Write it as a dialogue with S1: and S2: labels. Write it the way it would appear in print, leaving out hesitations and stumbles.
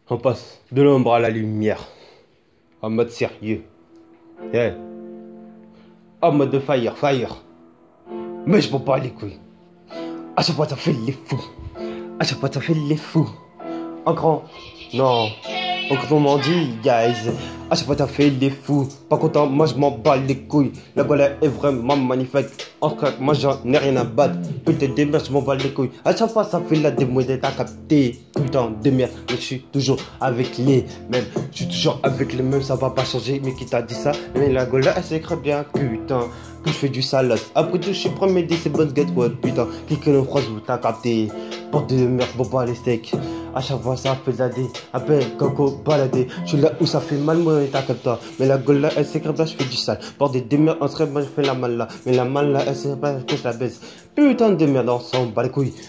S1: On passe de l'ombre à la lumière. En mode sérieux. Yeah. En mode de fire. Mais je m'en bats les couilles. À chaque fois ça fait les fous. À chaque fois ça fait les fous. En grand. Non. Autrement dit, guys. À chaque fois ça fait les fous. Pas content, moi je m'en bats les couilles. La galère est vraiment magnifique. En crack, moi j'en ai rien à battre. Putain de merde, je m'en bats les couilles. À chaque fois ça fait la démo d'être à capter. Putain de merde, mais je suis toujours avec les mêmes. Je suis toujours avec les mêmes, ça va pas changer. Mais qui t'a dit ça? Mais la galère elle s'écrit bien, putain. Que je fais du salade. Après tout, je suis premier dit c'est bonne get what, putain. Clique une phrase où t'as capté. Porte de merde, bon pas les steaks. À chaque fois ça fait zader. Appelle Coco baladé. Je suis là où ça fait mal, moi et t'as capté. Mais la gueule là, elle s'écrit là, je fais du sale. Porte des merdes, en serait moi je fais la mal là. Mais la mal là, elle s'écrit pas que je la baisse. Putain de merde, on s'en bat les couilles.